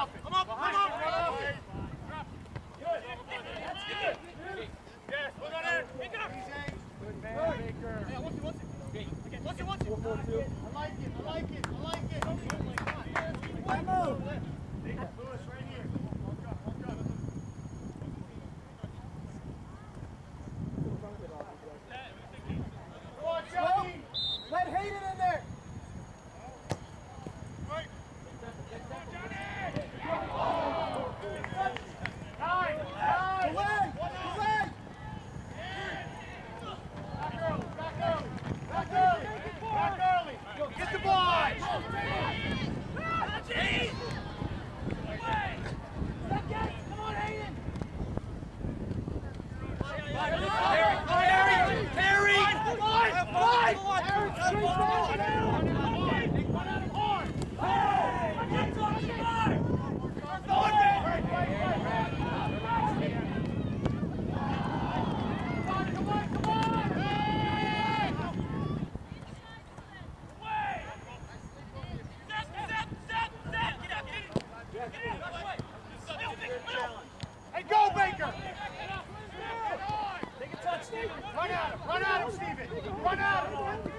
off it. Come up, come up. Good. Yes, put on there. Pick it up. Good man, Baker. Yeah, once it. Once it. 4-4-2. I like it. One move. Lewis, right here. Let Hayden in there! Back early! Get the ball! Come on, Hayden! Hey, go, Baker! Take a touch, Stephen. Run at him, Stephen. Run at him.